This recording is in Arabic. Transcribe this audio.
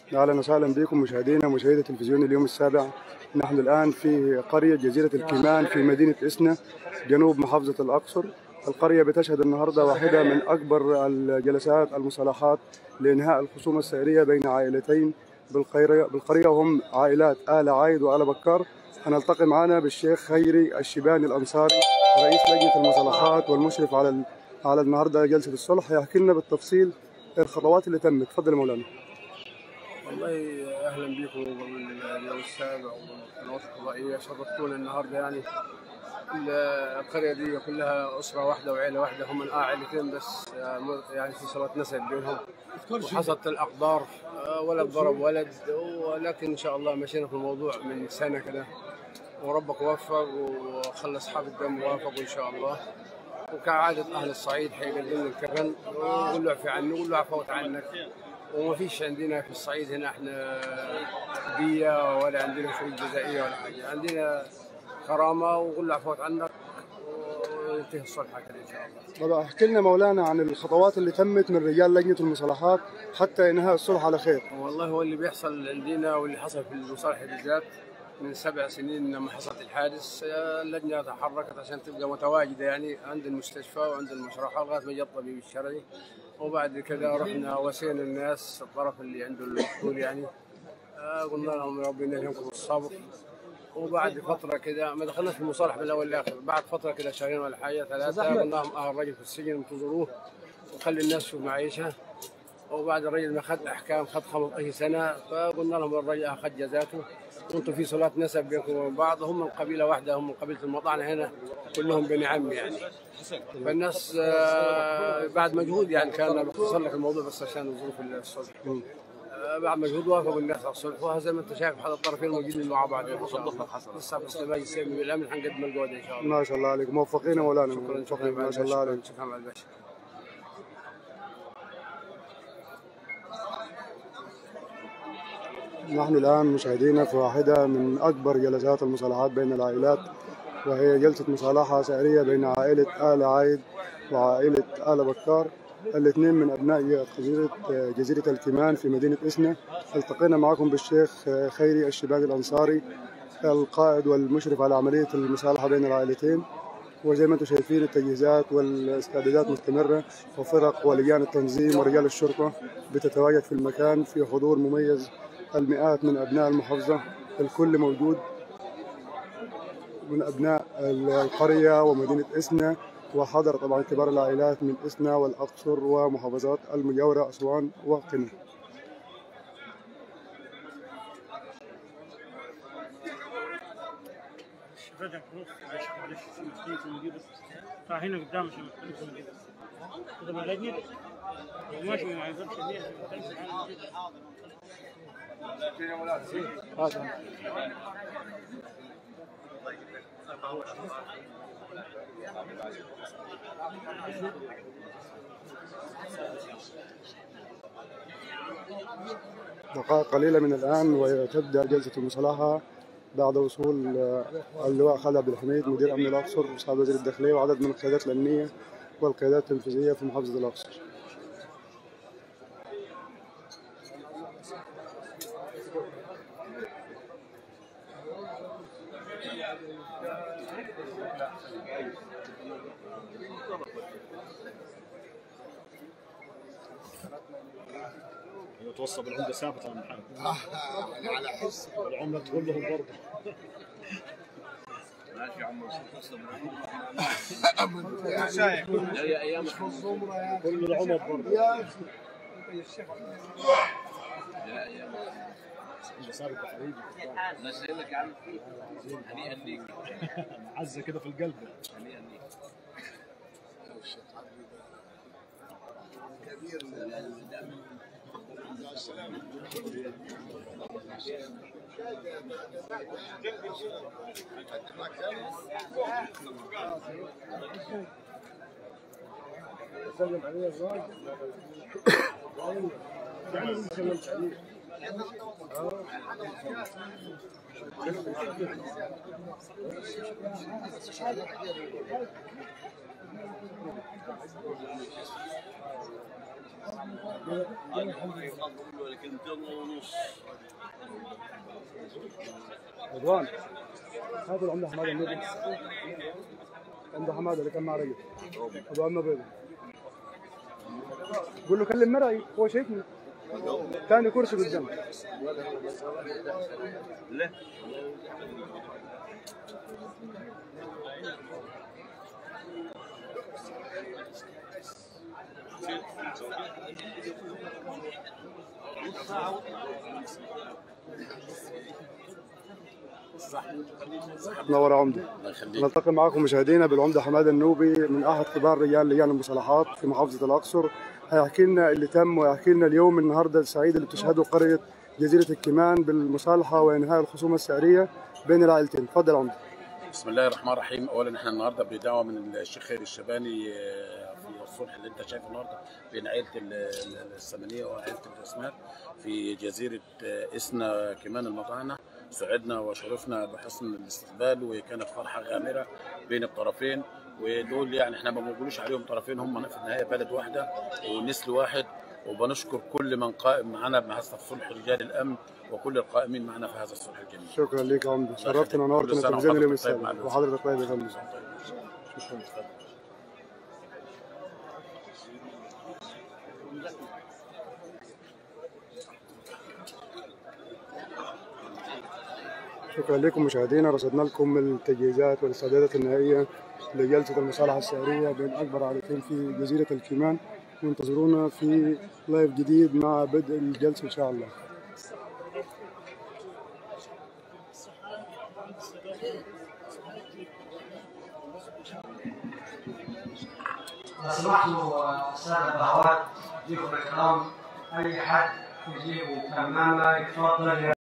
اهلا وسهلا بكم مشاهدينا مشاهدي تلفزيون اليوم السابع. نحن الان في قريه جزيره الكيمان في مدينه اسنا جنوب محافظه الاقصر. القريه بتشهد النهارده واحده من اكبر الجلسات المصالحات لانهاء الخصومه السيريه بين عائلتين بالقريه وهم عائلات آل عايد وآل بكار. هنلتقي معنا بالشيخ خيري الشيباني الانصاري رئيس لجنه المصالحات والمشرف على النهارده جلسه الصلح. يحكي لنا بالتفصيل الخطوات اللي تمت. تفضل يا مولانا. والله اهلا بكم باليوم السابع والقنوات الفضائيه، شرفتونا النهارده. يعني القريه دي كلها اسره واحده وعيله واحده، هم من عائلتين بس، يعني في صلاه نسب بينهم وحصلت الاقدار. ولد ضرب ولد، ولكن ان شاء الله مشينا في الموضوع من سنه كده، وربك وفق وخلى اصحاب الدم وافقوا ان شاء الله. وكعاده اهل الصعيد حيقدم لنا الكفن ويقول له اعفي عنه ويقول له عفوت عنك. وما فيش عندنا في الصعيد هنا احنا دية ولا عندنا شروط جزائية ولا حاجة، عندنا كرامة وقول له عفوت عنك وينتهي الصلح كده إن شاء الله. طب احكي لنا مولانا عن الخطوات اللي تمت من رجال لجنة المصالحات حتى انهاء الصلح على خير. والله هو اللي بيحصل عندنا واللي حصل في المصالح بالذات من 7 سنين لما حصلت الحادث، اللجنة تحركت عشان تبقى متواجدة يعني عند المستشفى وعند المشرحة لغاية ما جاء الطبيب الشرعي. وبعد كده رحنا وسينا الناس الطرف اللي عنده المقتول يعني، قلنا لهم ربنا يلهمكم الصبر. وبعد فتره كده ما دخلناش في المصالح من الاول للاخر، بعد فتره كده شهرين ولا حاجه 3 قلنا لهم الراجل في السجن انتظروه وخلي الناس تشوف معيشه. وبعد الرجل ما اخذ احكام خد 15 سنه، فقلنا لهم الرجل اخذ جزاته وانتم في صلاه نسب بينكم وبين بعض، هم من قبيله واحده، هم من قبيله المطعنه هنا كلهم بني عم يعني. فالناس بعد مجهود يعني كان بختصر لك الموضوع بس عشان ظروف الصلح. بعد مجهود وافقوا الناس على الصلح، وزي ما انت شايف حد الطرفين موجودين مع بعض ان شاء الله. لسه بس باقي السلمي بالامن حنقدم الجوده ان شاء الله. ما شاء الله عليك، موفقين يا مولانا. شكرا ما شاء الله عليك. شكرا مع الباشا. نحن الان مشاهدينا في واحدة من اكبر جلسات المصالحات بين العائلات، وهي جلسة مصالحة سعرية بين عائلة آل عايد وعائلة آل بكار، الاثنين من ابناء جزيرة الكيمان في مدينة اسنا. التقينا معكم بالشيخ خيري الشيباني الانصاري القائد والمشرف على عملية المصالحة بين العائلتين. وزي ما انتم شايفين التجهيزات والاستعدادات مستمرة، وفرق ولجان التنظيم ورجال الشرطة بتتواجد في المكان في حضور مميز. المئات من أبناء المحافظة، الكل موجود من أبناء القرية ومدينة إسنا، وحضر طبعا كبار العائلات من إسنا والأقصر ومحافظات المجاورة أسوان وقنا. هنا قدام كده ماشي ما يقدرش دقائق قليلة من الآن وتبدأ جلسة المصالحة بعد وصول اللواء خالد عبد الحميد مدير أمن الأقصر مساعد وزير الداخلية وعدد من القيادات الأمنية والقيادات التنفيذية في محافظة الأقصر. توصل بالعمده ثابته يا محمد. على حس العمله تقول لهم برضه ماشي يا عم يا ايام كل العمر برضه يا ايام ثابت حبيبي. الله يسلمك يا عم، هنيئا ليك عزه كده في القلب. هنيئا ليك كبير سلم عليه الراجل. سلمت عليه. رضوان هات العمده حماده النوبي. عمده حماده اللي كان مع رجل ابو عمه بيضه. قول له كلم مرعي هو شايفني. ثاني كرسي قدام. لا نور عمده. نلتقي معكم مشاهدينا بالعمده حماده النوبي من احد كبار رجال لجان المصالحات في محافظه الاقصر. هيحكي لنا اللي تم ويحكي لنا اليوم النهارده السعيد اللي بتشهده قريه جزيره الكمان بالمصالحه وانهاء الخصومه السعريه بين العائلتين. تفضل عمده. بسم الله الرحمن الرحيم. اولا احنا النهارده بدعوه من الشيخ خير الشباني في الصلح اللي انت شايفه النهارده بين عائله السمنيه وعائله الاسماك في جزيره اسنا كمان المطعنه. سعدنا وشرفنا بحسن الاستقبال وكانت فرحه غامره بين الطرفين، ودول يعني احنا ما بنقولوش عليهم طرفين، هم في النهايه بلد واحده ونسل واحد. وبنشكر كل من قائم معنا بهذا الصلح، رجال الامن وكل القائمين معنا في هذا الصلح الجميل. شكرا لك يا عمده، شرفتنا ونورتنا في تلفزيون اليوم السابع وحضرتك طيب يا فندم. شكرا. شكرا لكم مشاهدينا، رصدنا لكم التجهيزات والاستعدادات النهائيه لجلسه المصالحه السعريه بين اكبر عائلتين في جزيره الكمان، وانتظرونا في لايف جديد مع بدء الجلسه ان شاء الله. لو سمحتوا استاذ البهوات ضيوف الكرام، اي حد يجيبوا كمامه يتفضل.